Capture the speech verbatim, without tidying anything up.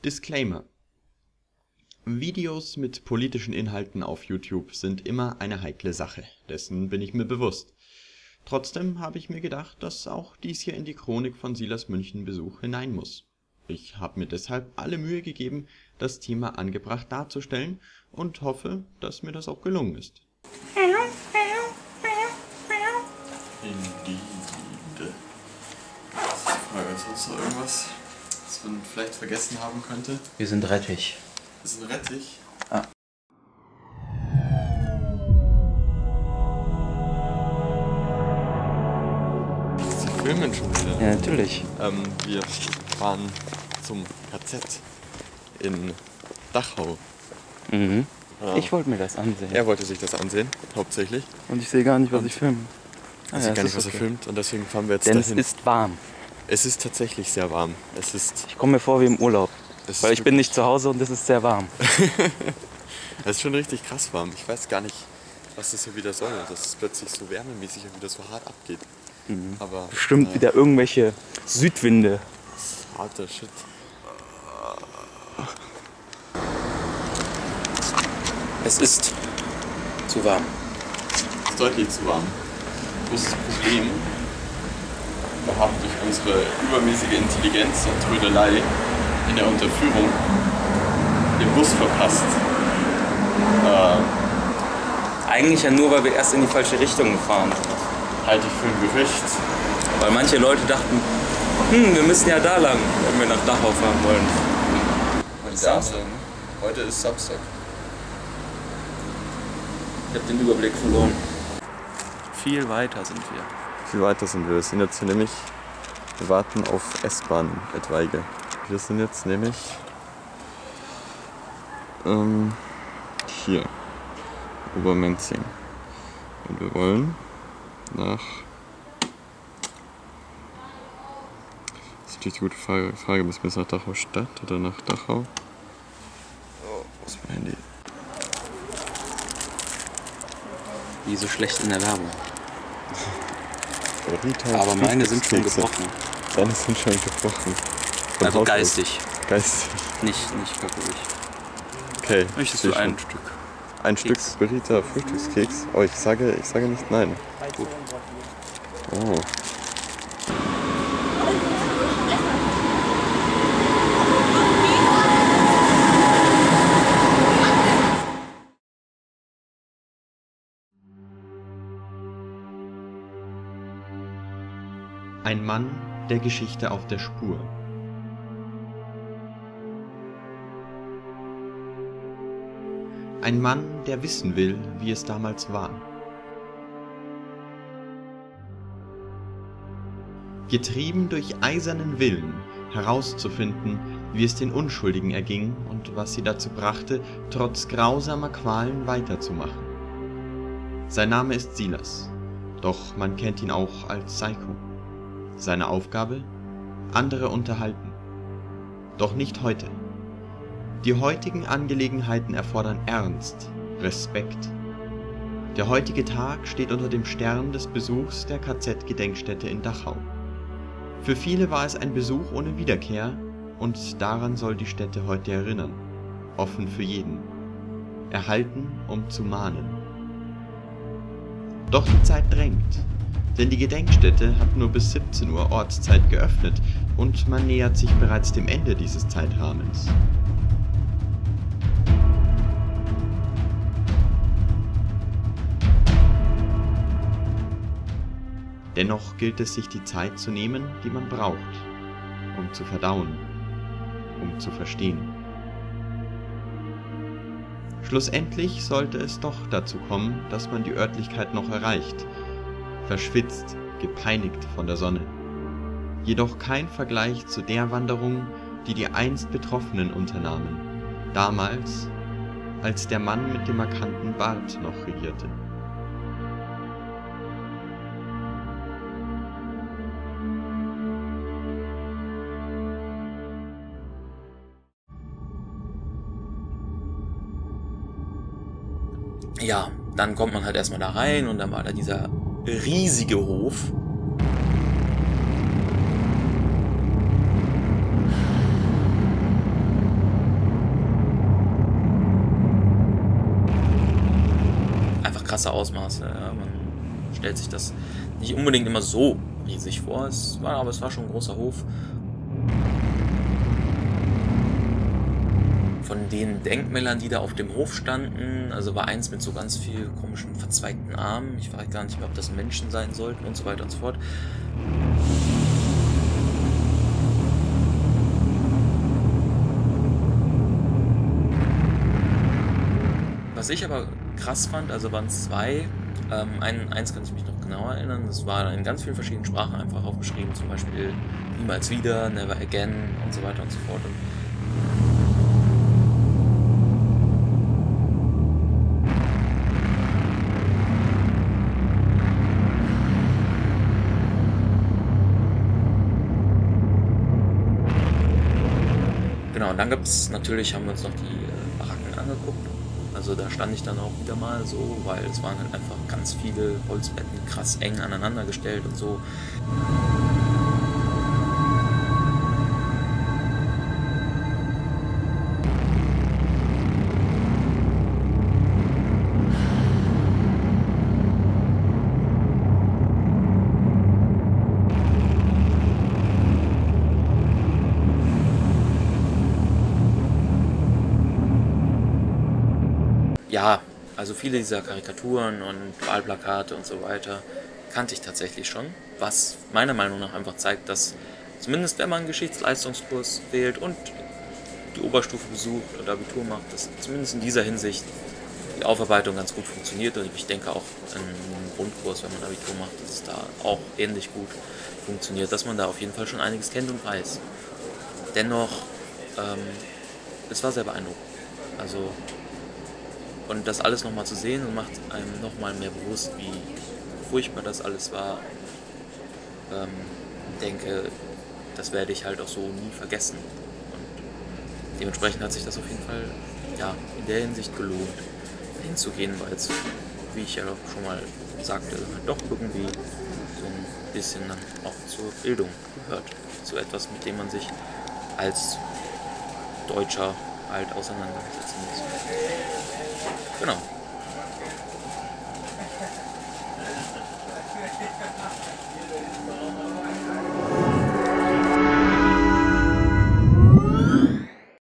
Disclaimer: Videos mit politischen Inhalten auf YouTube sind immer eine heikle Sache, dessen bin ich mir bewusst. Trotzdem habe ich mir gedacht, dass auch dies hier in die Chronik von Silas München-Besuch hinein muss. Ich habe mir deshalb alle Mühe gegeben, das Thema angebracht darzustellen und hoffe, dass mir das auch gelungen ist. Indeed. Frage, ist sonst noch irgendwas, was man vielleicht vergessen haben könnte? Wir sind Rettich. Wir sind Rettich? Ah. Sie filmen schon wieder. Ja, natürlich. Ähm, wir fahren zum K Z in Dachau. Mhm. Ja. Ich wollte mir das ansehen. Er wollte sich das ansehen, hauptsächlich. Und ich sehe gar nicht, was Und ich filme. Ich weiß gar nicht, was er filmt, und deswegen fahren wir jetzt Denn dahin. es ist warm. Es ist tatsächlich sehr warm. Es ist, Ich komme mir vor wie im Urlaub. es Weil ist ich bin nicht zu Hause und es ist sehr warm. Es ist schon richtig krass warm. Ich weiß gar nicht, was das hier wieder soll, dass es plötzlich so wärmemäßig und wieder so hart abgeht. Mhm. Aber Bestimmt äh, wieder irgendwelche Südwinde. harter Shit. Es ist zu warm. Es ist deutlich zu warm. Großes Problem. Wir haben durch unsere übermäßige Intelligenz und Trödelei in der Unterführung den Bus verpasst. Äh, Eigentlich ja nur, weil wir erst in die falsche Richtung gefahren sind. halte ich für ein Gerücht. Weil manche Leute dachten, hm, wir müssen ja da lang, wenn wir nach Dachau fahren wollen. Heute ist Samstag, ne? Heute ist Samstag. Ich habe den Überblick verloren. Viel weiter sind wir. Viel weiter sind wir. Wir sind jetzt hier nämlich, wir warten auf S-Bahn etwaige. Wir sind jetzt nämlich ähm, hier, Obermenzing. Und wir wollen nach, das ist natürlich die gute Frage, Frage müssen wir jetzt nach Dachau Stadt oder nach Dachau? Oh, wo ist mein Handy? Wie so schlecht in der Werbung. Burrito, Aber meine sind schon Frühstückskekse. gebrochen. Deine sind schon gebrochen. Von Also Haus aus. geistig, Geistig. nicht, nicht körperlich. Okay. Möchtest du sehe ein schon. Stück? Ein Keks? Stück Burrito Frühstückskeks? Oh, ich sage, ich sage nicht nein. Gut. Oh. Ein Mann der Geschichte auf der Spur. Ein Mann, der wissen will, wie es damals war. Getrieben durch eisernen Willen, herauszufinden, wie es den Unschuldigen erging und was sie dazu brachte, trotz grausamer Qualen weiterzumachen. Sein Name ist Silas, doch man kennt ihn auch als Psycho. Seine Aufgabe? Andere unterhalten. Doch nicht heute. Die heutigen Angelegenheiten erfordern Ernst, Respekt. Der heutige Tag steht unter dem Stern des Besuchs der K Z-Gedenkstätte in Dachau. Für viele war es ein Besuch ohne Wiederkehr, und daran soll die Stätte heute erinnern. Offen für jeden. Erhalten, um zu mahnen. Doch die Zeit drängt. Denn die Gedenkstätte hat nur bis siebzehn Uhr Ortszeit geöffnet und man nähert sich bereits dem Ende dieses Zeitrahmens. Dennoch gilt es, sich die Zeit zu nehmen, die man braucht, um zu verdauen, um zu verstehen. Schlussendlich sollte es doch dazu kommen, dass man die Örtlichkeit noch erreicht, verschwitzt, gepeinigt von der Sonne. Jedoch kein Vergleich zu der Wanderung, die die einst Betroffenen unternahmen, damals, als der Mann mit dem markanten Bart noch regierte. Ja, dann kommt man halt erstmal da rein und dann war da dieser riesige Hof. krasse Ausmaße. Ja. Man stellt sich das nicht unbedingt immer so riesig vor, es war, aber es war schon ein großer Hof. Von den Denkmälern, die da auf dem Hof standen, also war eins mit so ganz viel komischen verzweigten Armen. Ich weiß gar nicht mehr, ob das Menschen sein sollten und so weiter und so fort. Was ich aber krass fand, also waren zwei. Ähm, ein, eins kann ich mich noch genauer erinnern, das war in ganz vielen verschiedenen Sprachen einfach aufgeschrieben, zum Beispiel niemals wieder, never again und so weiter und so fort. Und genau, und dann gibt es natürlich, haben wir uns noch die äh, Baracken angeguckt. Also da stand ich dann auch wieder mal so, weil es waren halt einfach ganz viele Holzbetten krass eng aneinander gestellt und so. Ja, also viele dieser Karikaturen und Wahlplakate und so weiter kannte ich tatsächlich schon, was meiner Meinung nach einfach zeigt, dass zumindest wenn man einen Geschichtsleistungskurs wählt und die Oberstufe besucht und Abitur macht, dass zumindest in dieser Hinsicht die Aufarbeitung ganz gut funktioniert, und ich denke auch im Grundkurs, wenn man Abitur macht, dass es da auch ähnlich gut funktioniert, dass man da auf jeden Fall schon einiges kennt und weiß. Dennoch, ähm, es war sehr beeindruckend. Also Und das alles nochmal zu sehen und macht einem nochmal mehr bewusst, wie furchtbar das alles war. Ähm, denke, das werde ich halt auch so nie vergessen. Und dementsprechend hat sich das auf jeden Fall ja, in der Hinsicht gelohnt, hinzugehen, weil es, wie ich ja schon mal sagte, doch irgendwie so ein bisschen dann auch zur Bildung gehört. Zu etwas, mit dem man sich als Deutscher halt auseinandersetzen muss. Genau.